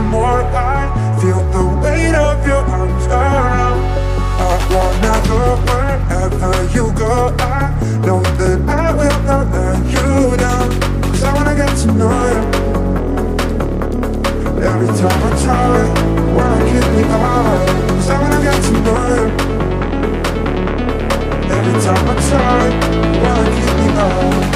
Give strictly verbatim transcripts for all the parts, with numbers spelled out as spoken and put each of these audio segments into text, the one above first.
more. I feel the weight of your arms around. I wanna go wherever you go. I know that I will not let you down, 'cause I wanna get to know you. Every time I try, wanna keep me up, 'cause I wanna get to know you. Every time I try, wanna keep me up.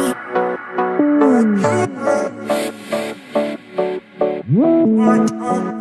What?